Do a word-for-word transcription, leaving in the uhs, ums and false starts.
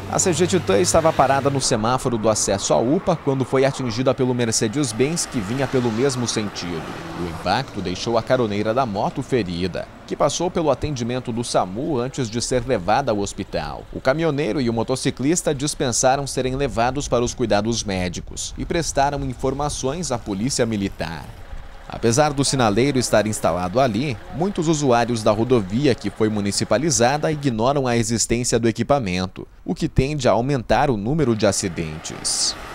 A C G Titan estava parada no semáforo do acesso à U P A quando foi atingida pelo Mercedes-Benz que vinha pelo mesmo sentido. O impacto deixou a caroneira da moto ferida, que passou pelo atendimento do SAMU antes de ser levada ao hospital. O caminhoneiro e o motociclista dispensaram serem levados para os cuidados médicos e prestaram informações à polícia militar. Apesar do sinaleiro estar instalado ali, muitos usuários da rodovia que foi municipalizada ignoram a existência do equipamento, o que tende a aumentar o número de acidentes.